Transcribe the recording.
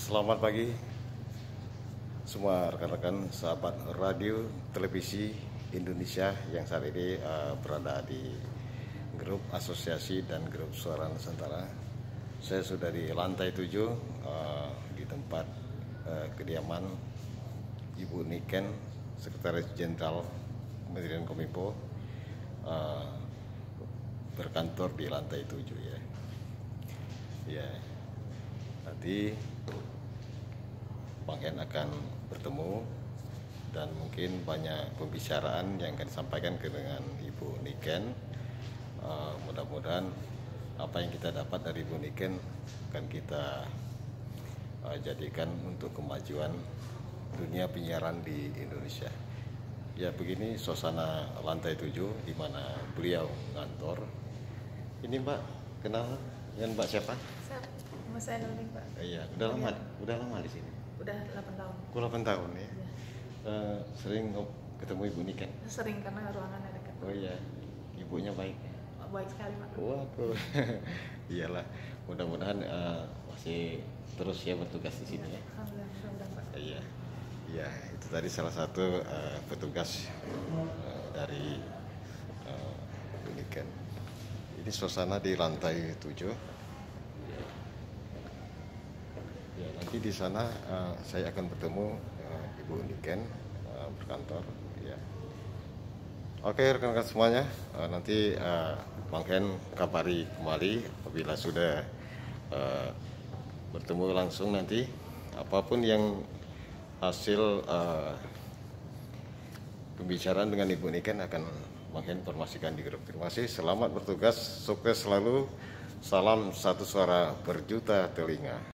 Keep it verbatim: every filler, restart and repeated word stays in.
Selamat pagi semua rekan-rekan sahabat radio televisi Indonesia yang saat ini uh, berada di grup asosiasi dan grup suara Nusantara. Saya sudah di lantai tujuh uh, di tempat uh, kediaman Ibu Niken, Sekretaris Jenderal Kementerian Kominfo, uh, berkantor di lantai tujuh ya. Ya, nanti Bang Hen akan bertemu dan mungkin banyak pembicaraan yang akan disampaikan ke dengan Ibu Niken. Uh, mudah-mudahan apa yang kita dapat dari Ibu Niken akan kita uh, jadikan untuk kemajuan dunia penyiaran di Indonesia. Ya, begini suasana lantai tujuh di mana beliau ngantor. Ini Mbak, kenal dengan Mbak siapa? Nama saya Nuri, Pak. Iya, udah lama, udah lama di sini. Udah delapan tahun. Aku delapan tahun ya. Iya. Uh, sering ketemu Ibu Niken. Sering karena ruangannya dekat. Oh iya, ibunya baik. Baik sekali, Pak. Waduh, iyalah. Mudah-mudahan uh, masih terus ya bertugas di sini ya. Alhamdulillah, mudah-mudahan, Pak. Iya, iya. Itu tadi salah satu uh, petugas uh, dari uh, Ibu Niken. Ini suasana di lantai tujuh. Ya, nanti di sana uh, saya akan bertemu uh, Ibu Niken uh, berkantor. Ya. Oke rekan-rekan semuanya, uh, nanti uh, Bang Hen kabari kembali apabila sudah uh, bertemu langsung nanti apapun yang hasil uh, pembicaraan dengan Ibu Niken akan Bang Hen informasikan di grup. Terima kasih, selamat bertugas, sukses selalu, salam satu suara berjuta telinga.